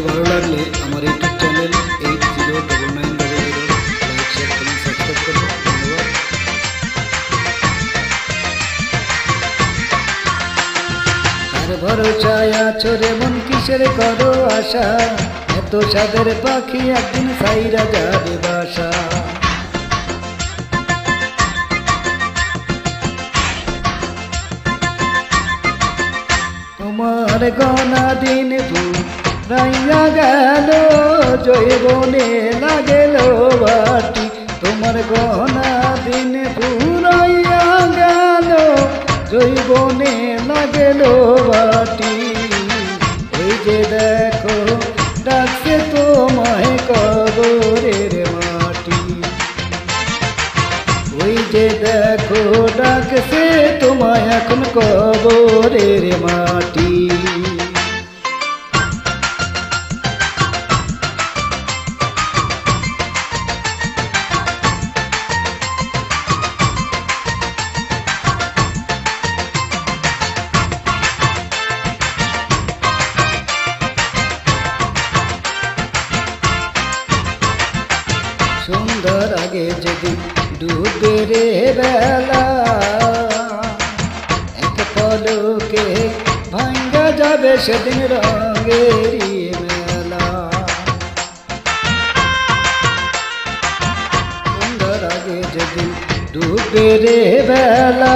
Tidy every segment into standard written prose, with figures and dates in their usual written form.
ভিডিওটি ভালো লাগলে আমার YouTube channel 809900 like share comment subscribe করুন। ধন্যবাদ। আর ভরসায় আছো রে মন কিসের করো আশা, এত সাদের পাখি একদিন সাইরা যাবে বাসা। তোমার গনা দিন ফুরাইয়া গেল, জৈবনে লাগেল বাটি। তোমার গনা দিন ফুরাইয়া গেল, জৈবনে লাগেল বাটি। ওই যে দেখো ডাকছে তোমায় কবরের মাটি, ওই যে দেখো ডাকছে তোমায় এখন কবরের মাটি। সুন্দর আগে যদি ডুবে রে বেলা, এক পলকে ভাঙ্গা যাবে সেদিন রঙেরই মেলা। সুন্দর আগে যদি ডুবে রে বেলা,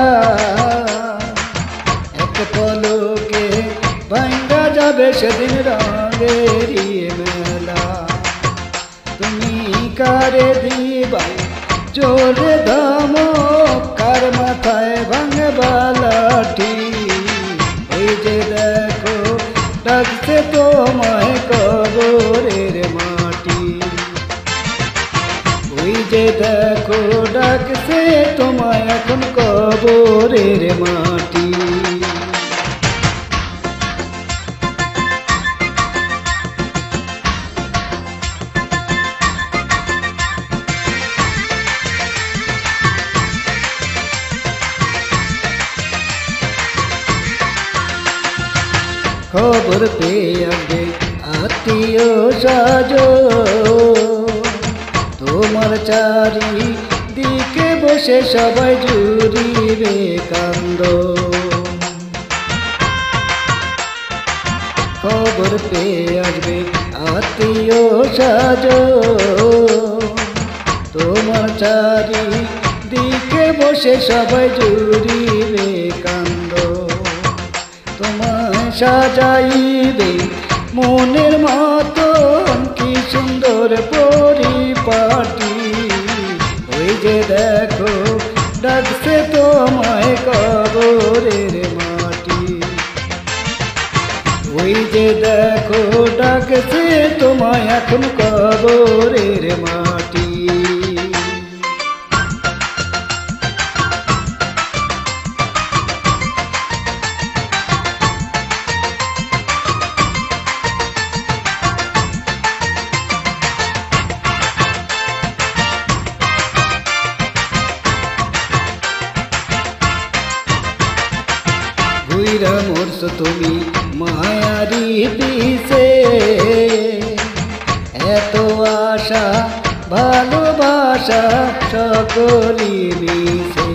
এক পলকে ভাঙ্গা যাবে সেদিন রঙেরই মেলা। তুমি কারে দিবা জোরে ধমক, কার মাথায় ভাঙবা লাঠি। ওই যে দেখো ডাকছে তোমায় কবরের মাটি, ওই যে দেখো ডাকছে তোমায় এখন কবরের মাটি। খবর পেয়ে আসবে আত্মীয় সাজো, তোমার চারি দিকে বসে সবাই জুড়িবে কান্দ। খবর পেয়ে আসবে আত্মীয় সাজো, তোমার চারি দিকে বসে সবাই জুড়িবে কান্দ। তোমায় সাজাইবে মনের মতন কি সুন্দর পরিপাটি। ওই যে দেখো ডাকছে তোমায় কবরের মাটি, ওই যে দেখো ডাকছে তোমায় এখন কবরের মাটি। ঘুইরা মরছো তুমি মায়ারি পিছে, এত আশা ভালোবাসা সকলি মিশে।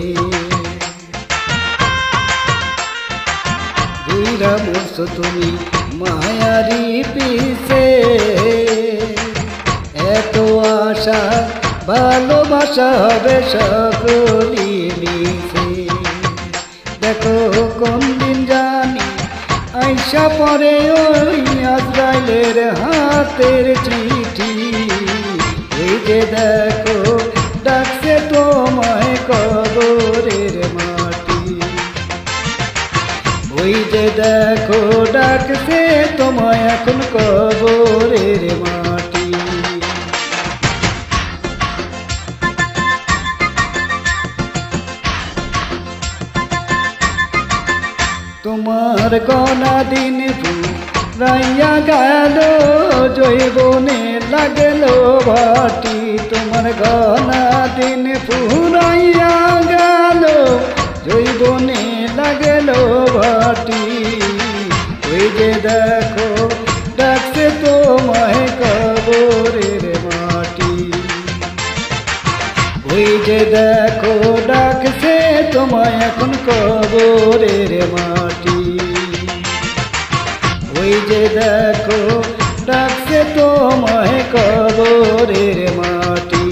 ঘুইরা মরছো তুমি মায়ারি পিছে, এত আশা ভালোবাসা হবে সকলি মিশে। দেখো কোন দিন জানি আইসা পরে ওই আজরাইলের হাতের চিঠি। এই যে দেখো ডাকছে তোমায় কবরের মাটি, ওই যে দেখো ডাকছে তোমায় এখন কবরের মাটি। তোমার গনা দিন ফুরাইয়া গেল, জৈবনে লাগল বাটি। তোমার গনা দিন ফুরাইয়া গেল, জৈবনে লাগল বাটি। ওই যে দেখো ডাকছে তোমায় ওই যে দেখো ডাকছে তোমায় এখন কবরের মাটি, ওই যে দেখো ডাকছে তোমায় কবরের মাটি,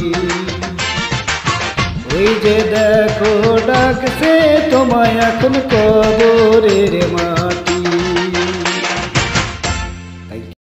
ওই যে দেখো ডাকছে তোমায় এখন কবরের মাটি।